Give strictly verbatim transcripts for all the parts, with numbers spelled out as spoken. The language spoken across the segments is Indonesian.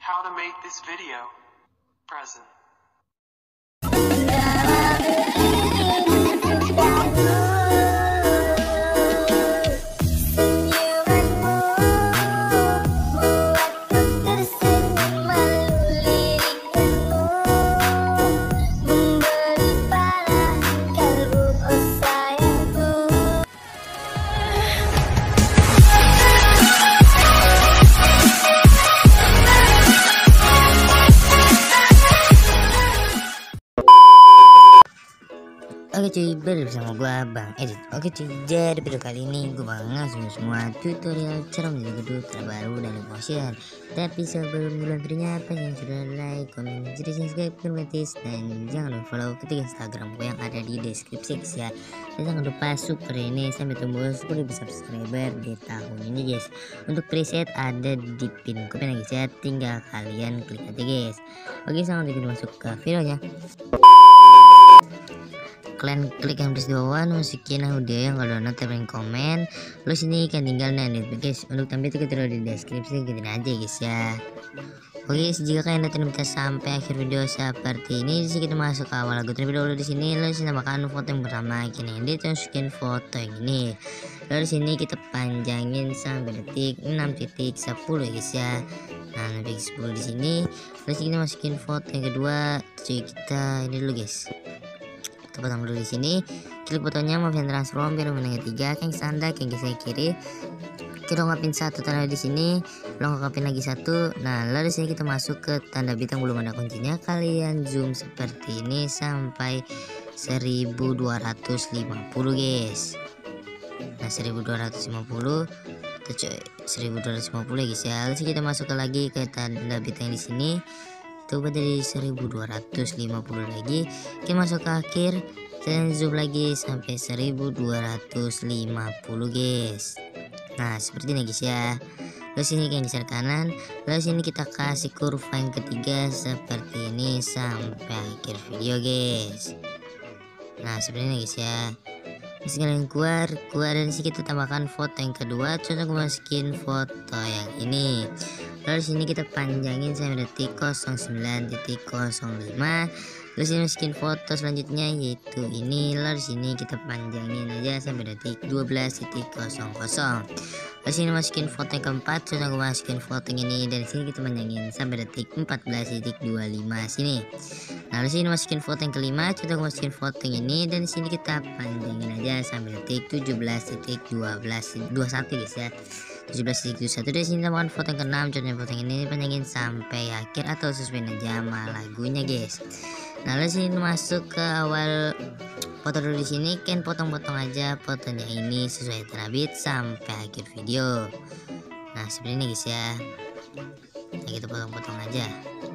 how to make this video present. Oke cuy, balik bersama gua Bang Edit. Oke cuy, jadi video kali ini gua bakal ngasih semua tutorial cara menjadi gedut terbaru dan motion. Tapi sebelum bulan ternyata yang sudah like, komen, jadi subscribe, gratis, dan jangan lupa follow ketiga Instagram gua yang ada di deskripsi guys ya. Dan jangan lupa super ini sampai tembus sepuluh ribu subscriber di tahun ini guys. Untuk preset ada di pin komen guys ya, tinggal kalian klik aja guys. Oke, langsung kita masuk ke videonya. Kalian klik yang tulis di bawah, masukin audio yang kalau download dan komen. Lalu sini kan tinggal nanti guys. Untuk tampil itu kita di deskripsi gitu aja guys ya. Oke, jika kalian datang kita sampai akhir video seperti ini, di sini kita masuk ke awal lagu terlebih dahulu. Di sini lalu sini tambahkan foto yang pertama, kini edit masukin foto yang ini. Lalu di sini kita panjangin sampai detik enam titik sepuluh guys ya. Nah, detik sepuluh di sini. Lalu sini kita masukin foto yang kedua, cuy kita ini dulu guys. Kita potong dulu di sini, klik fotonya mau yang transform biar menengah tiga, yang standar, yang geser kiri. Kita lengkapin satu tanda di sini, lengkapin lagi satu. Nah, lalu di sini kita masuk ke tanda bintang belum ada kuncinya. Kalian zoom seperti ini sampai seribu dua ratus lima puluh guys. Nah, seribu dua ratus lima puluh, seribu dua ratus lima puluh guys ya. Lalu kita masuk ke lagi ke tanda bintang di sini. Coba dari seribu dua ratus lima puluh lagi, kita masuk ke akhir dan zoom lagi sampai seribu dua ratus lima puluh guys. Nah, seperti ini guys ya. Lalu sini kita geser kanan, lalu sini kita kasih kurva yang ketiga seperti ini sampai akhir video guys. Nah, seperti ini guys ya. Terus kalian keluar, keluar dan sini kita tambahkan foto yang kedua. Contoh gue masukin foto yang ini. Lalu sini kita panjangin sampai detik nol sembilan titik nol lima. Lalu sini masukin foto selanjutnya yaitu ini. Lalu sini kita panjangin aja sampai detik dua belas titik nol nol. Lalu sini masukin foto yang keempat. Contoh gue masukin foto yang ini. Dan sini kita panjangin sampai detik empat belas titik dua lima sini. Nah, lalu sini masukin foto yang kelima. Contoh gue masukin foto yang ini. Dan sini kita panjangin aja sampai detik tujuh belas titik dua belas dua puluh satu guys ya. tujuh belas titik dua puluh satu. Dari sini tambahkan foto yang keenam. Contohnya foto yang ini panjangin sampai akhir atau sesuai aja sama lagunya guys. Nah, lalu sini masuk ke awal foto dulu di sini, kan potong-potong aja fotonya ini sesuai terbit sampai akhir video. Nah, seperti ini guys ya. Nah, kita potong-potong aja.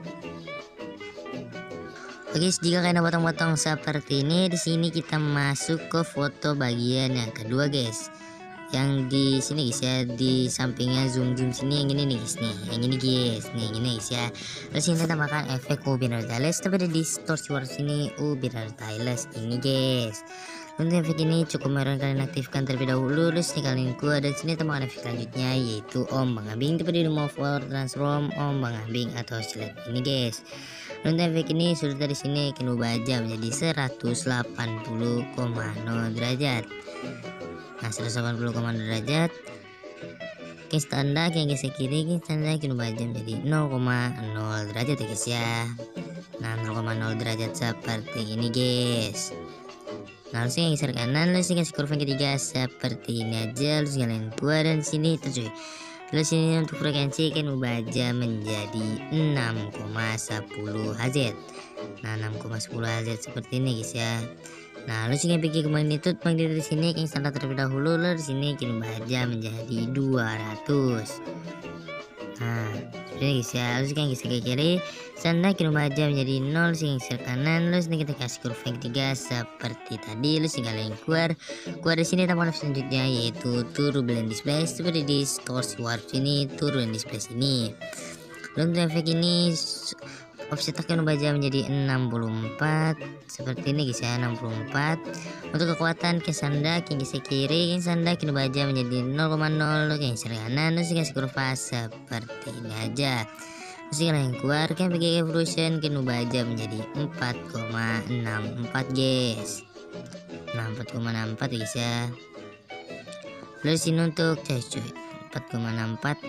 Oke, jika kalian potong-potong seperti ini, di sini kita masuk ke foto bagian yang kedua guys. Yang di sini guys ya, di sampingnya zoom zoom sini yang ini nih guys nih, yang ini guys, nih yang ini guys ya. Terus ini kita tambahkan efek Ubinar Tiles, tapi di distorsi warna sini Ubinar Tiles ini guys. Untuk efek ini cukup merah kalian aktifkan terlebih dahulu. Terus nih kalian keluar dan sini tambahkan efek selanjutnya yaitu ombang ambing, tapi di move or transform ombang ambing atau select ini guys. Untuk efek ini sudah dari sini kita ubah aja menjadi seratus delapan puluh koma nol derajat. Nah, seratus delapan puluh koma nol derajat. Oke, standar yang geser kiri, standar kita ubah aja menjadi nol koma nol derajat ya guys ya. Nah, nol koma nol derajat seperti ini guys. Nah, lalu yang geser kanan, lalu kasih kurva yang ketiga seperti ini aja. Lalu kalian keluar dan sini itu cuy. Lalu sini untuk frekuensi kan ubah aja menjadi enam koma sepuluh hertz. Nah, enam koma sepuluh hertz seperti ini guys ya. Nah, lalu sini pergi ke magnitude, magnitude di sini yang standar terlebih dahulu. Lalu di sini kita ubah aja menjadi dua ratus. Nah, seperti ini guys ya. Lalu sini geser ke kiri, standar kita ubah aja menjadi nol. Sini geser kanan, lalu sini kita kasih kurva yang ketiga seperti tadi. Lalu sini kalian keluar, keluar di sini tambahkan selanjutnya yaitu turbulent display, seperti di distorsi warp sini, turbulent display sini. Lalu untuk efek ini offset akan ubah menjadi enam puluh empat seperti ini guys ya, enam puluh empat. Untuk kekuatan ke sanda yang geser kiri, yang sanda kita ubah menjadi nol koma nol, yang geser kanan terus kasih kurva seperti ini aja. Terus kalian keluarkan pakai evolution kan baja menjadi empat koma enam empat guys. Nah empat koma enam empat guys ya. Lalu sini untuk tes cuy empat koma enam empat.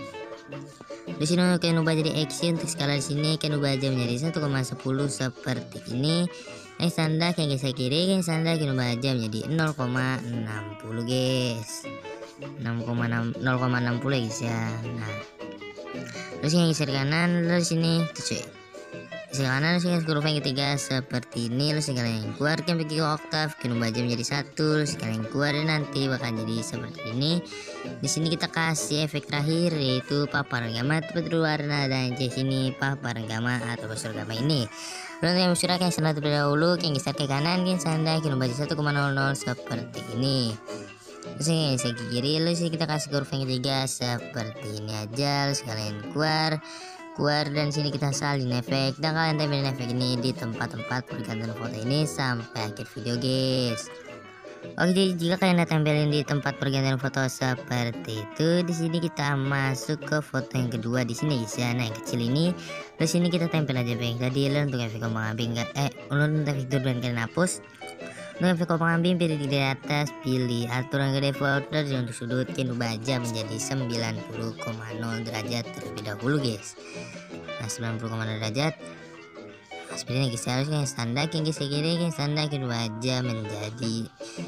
Di sini kan ubah jadi action untuk skala di sini kan ubah aja menjadi satu koma sepuluh seperti ini. Yang standar yang geser kiri yang standar kan ubah aja menjadi nol koma enam nol guys. enam koma enam nol koma enam nol guys ya. Nah. Terus yang geser kanan lalu sini tuh cuy. Geser kanan terus yang huruf yang ketiga seperti ini. Lalu kalian keluarkan pergi ke oktav kan ubah aja menjadi satu. Terus kalian keluar dan nanti bakal jadi seperti ini. Di sini kita kasih efek terakhir yaitu paparan gamma tepat berwarna dan di sini paparan gamma atau bosan gamma ini. Lalu yang musyarak yang standar terlebih dahulu yang geser ke kanan yang standar kita baca satu koma nol nol seperti ini. Terus yang geser ke kiri lalu kita kasih huruf yang ketiga seperti ini aja. Lalu kalian keluar keluar dan sini kita salin efek dan kalian tempelin efek ini di tempat-tempat pergantian foto ini sampai akhir video guys. Oke, jadi jika kalian udah tempelin di tempat pergantian foto seperti itu, di sini kita masuk ke foto yang kedua di sini guys ya. Nah, yang kecil ini, di sini kita tempel aja yang tadi. Lalu untuk efek kembang ambing eh untuk efek turban kalian hapus. Untuk efek kembang ambing pilih di atas, pilih aturan gede folder dan untuk sudut kan ubah aja menjadi sembilan puluh koma nol derajat terlebih dahulu guys. Nah, sembilan puluh koma nol derajat. Nah, seperti ini guys, harus yang standar yang geser kiri yang standar kedua aja menjadi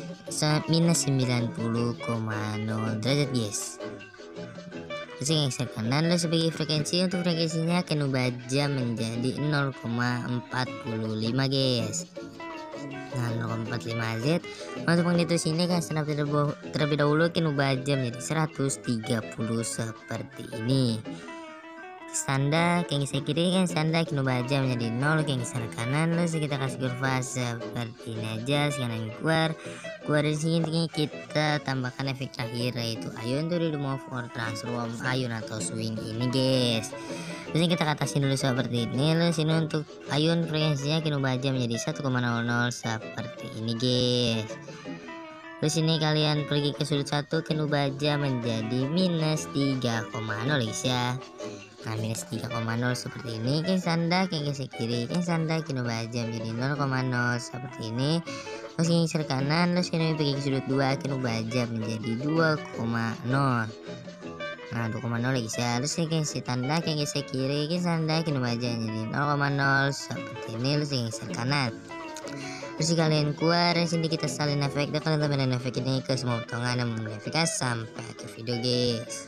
minus sembilan puluh koma nol derajat guys. Terus yang geser kanan lalu sebagai frekuensi untuk frekuensinya akan ubah aja menjadi nol koma empat lima guys. Nah nol koma empat lima Z untuk magnitudo sini kan senap terlebih dahulu akan ubah aja menjadi seratus tiga puluh seperti ini. Standar yang geser kiri kan standar kita ubah aja menjadi nol yang geser kanan lalu kita kasih kurva seperti ini aja. Sekarang keluar keluar dari sini kita tambahkan efek terakhir yaitu ayun to remove or transform ayun atau swing ini guys. Terus kita atasin dulu seperti ini lalu sini untuk ayun frekuensinya kita ubah aja menjadi satu koma nol nol seperti ini guys. Terus ini kalian pergi ke sudut satu kan ubah aja menjadi minus tiga koma nol guys ya. Nah minus tiga koma nol seperti ini kan standar yang geser kiri kan standar kita ubah aja menjadi nol koma nol seperti ini. Terus yang geser kanan terus kita pergi ke sudut dua kan ubah aja menjadi dua koma nol. Nah dua koma nol guys ya. Terus yang geser tanda yang geser kiri kan standar kita ubah aja menjadi nol koma nol seperti ini. Terus yang geser kanan. Terus kalian keluar dan sini kita salin efek dan kalian tambahkan efek ini ke semua potongan dan memodifikasi sampai akhir video guys.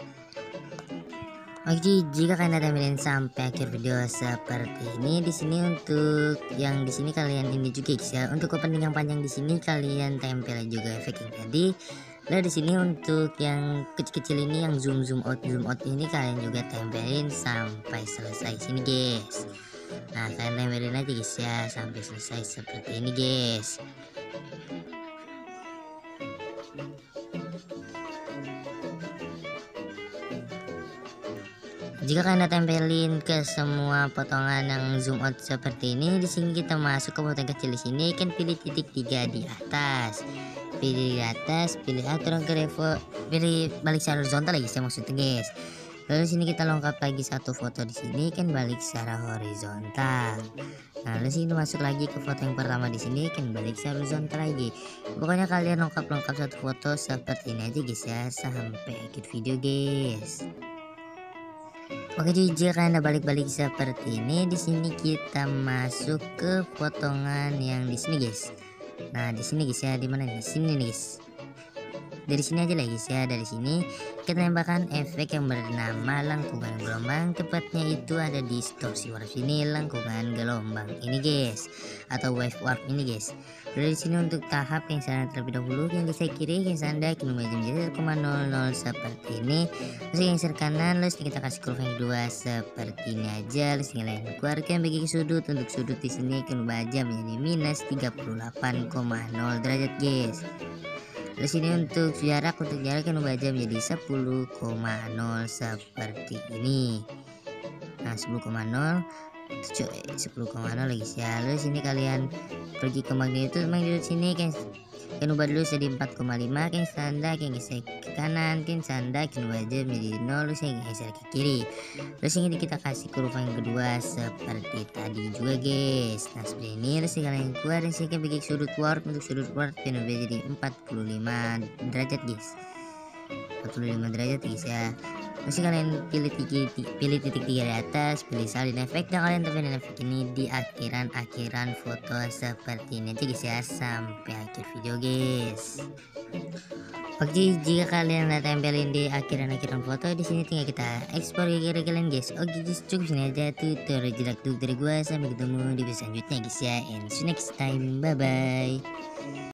Oke, jika kalian ada tampilan sampai akhir video seperti ini, di sini untuk yang di sini kalian ini juga guys ya. Untuk opening yang panjang di sini kalian tempel juga efek yang tadi. Nah di sini untuk yang kecil-kecil ini yang zoom zoom out zoom out ini kalian juga tempelin sampai selesai sini guys. Nah kalian tempelin aja guys ya sampai selesai seperti ini guys. Jika kalian tempelin ke semua potongan yang zoom out seperti ini, di sini kita masuk ke potongan kecil di sini kan pilih titik tiga di atas. Pilih di atas, pilih aturan ke revo, pilih balik secara horizontal lagi saya maksudnya guys. Lalu sini kita lengkap lagi satu foto di sini kan balik secara horizontal. Nah, lalu sini masuk lagi ke foto yang pertama di sini kan balik secara horizontal lagi. Pokoknya kalian lengkap-lengkap satu foto seperti ini aja guys ya sampai akhir video guys. Oke, jadi jika kalian balik-balik seperti ini, di sini kita masuk ke potongan yang di sini guys. Nah, di sini guys ya, di mana nih? Sini nih guys. Dari sini aja lah guys ya, dari sini kita tambahkan efek yang bernama lengkungan gelombang, tepatnya itu ada di distorsi warp ini lengkungan gelombang ini guys, atau wave warp ini guys. Dari sini untuk tahap yang sana terlebih dahulu yang geser kiri yang sana kita menjadi satu koma nol nol seperti ini. Terus yang geser kanan terus kita kasih kurva yang kedua seperti ini aja. Terus yang lain keluarkan bagi sudut, untuk sudut di sini kita ubah aja menjadi minus tiga puluh delapan koma nol derajat guys. Di sini untuk jarak untuk jarak kan ubah aja menjadi sepuluh koma nol seperti ini. Nah sepuluh koma nol sepuluh koma nol lagi ya. Lalu sini kalian pergi ke magnitude magnitude sini kan Kan ubah dulu jadi empat koma lima, kan tanda kan geser ke kanan, kan tanda kan ubah aja menjadi nol, terus yang geser ke kiri. Terus ini kita kasih kurva yang kedua seperti tadi juga guys. Nah seperti ini, terus kalian keluar dan saya bikin sudut warp. Untuk sudut warp kan ubah jadi empat puluh lima derajat guys, empat puluh lima derajat guys ya. Terus kalian pilih titik, pilih titik tiga di atas, pilih salin efek, dan kalian tempelin efek ini di akhiran-akhiran foto seperti ini aja guys ya, sampai akhir video guys. Oke, jika kalian udah tempelin di akhiran-akhiran foto, di sini tinggal kita ekspor ke kiri kalian guys. Oke guys, cukup sini aja tutorial jelek tuh dari gua. Sampai ketemu di video selanjutnya guys ya, and see you next time, bye bye.